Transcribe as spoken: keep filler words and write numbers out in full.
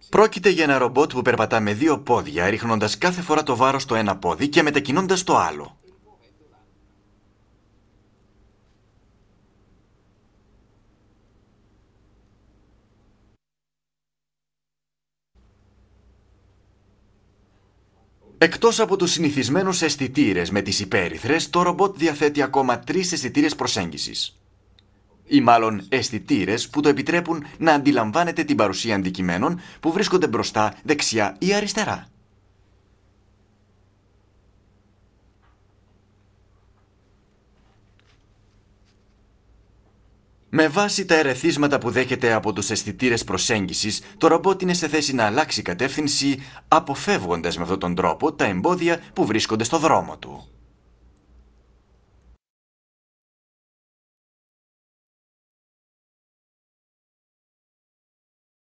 Πρόκειται για ένα ρομπότ που περπατά με δύο πόδια, ρίχνοντας κάθε φορά το βάρος στο ένα πόδι και μετακινώντας το άλλο. Εκτός από τους συνηθισμένους αισθητήρες με τις υπέρυθρες, το ρομπότ διαθέτει ακόμα τρεις αισθητήρες προσέγγισης. Ή μάλλον αισθητήρες που το επιτρέπουν να αντιλαμβάνεται την παρουσία αντικειμένων που βρίσκονται μπροστά, δεξιά ή αριστερά. Με βάση τα ερεθίσματα που δέχεται από τους αισθητήρες προσέγγισης, το ρομπότ είναι σε θέση να αλλάξει κατεύθυνση, αποφεύγοντας με αυτόν τον τρόπο τα εμπόδια που βρίσκονται στο δρόμο του.